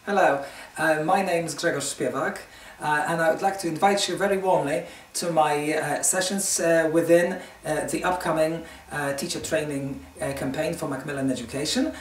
Hello, my name is Grzegorz Śpiewak and I would like to invite you very warmly to my sessions within the upcoming teacher training campaign for Macmillan Education.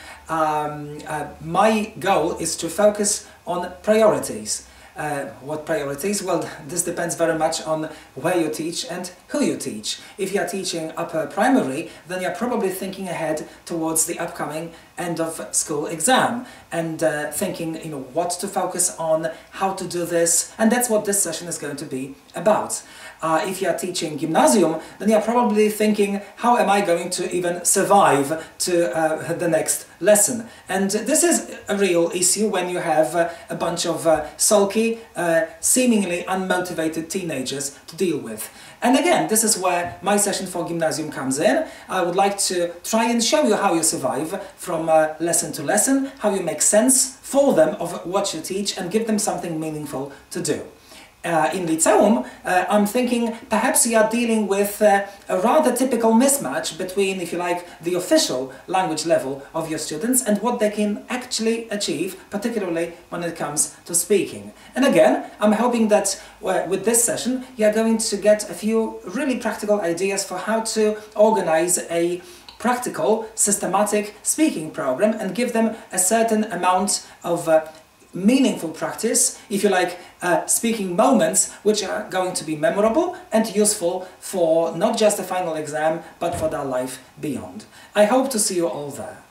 My goal is to focus on priorities. What priorities? Well, this depends very much on where you teach and who you teach. If you are teaching upper primary, then you're probably thinking ahead towards the upcoming end of school exam and thinking, what to focus on, how to do this, and that's what this session is going to be about. If you are teaching gymnasium, then you're probably thinking, how am I going to even survive to the next lesson? And this is a real issue when you have a bunch of sulky, seemingly unmotivated teenagers to deal with. And again, this is where my session for gymnasium comes in. I would like to try and show you how you survive from lesson to lesson, how you make sense for them of what you teach and give them something meaningful to do. In Liceum, I'm thinking perhaps you are dealing with a rather typical mismatch between, if you like, the official language level of your students and what they can actually achieve, particularly when it comes to speaking. And again, I'm hoping that with this session you are going to get a few really practical ideas for how to organize a practical, systematic speaking program and give them a certain amount of meaningful practice, if you like, speaking moments which are going to be memorable and useful for not just the final exam but for their life beyond. I hope to see you all there.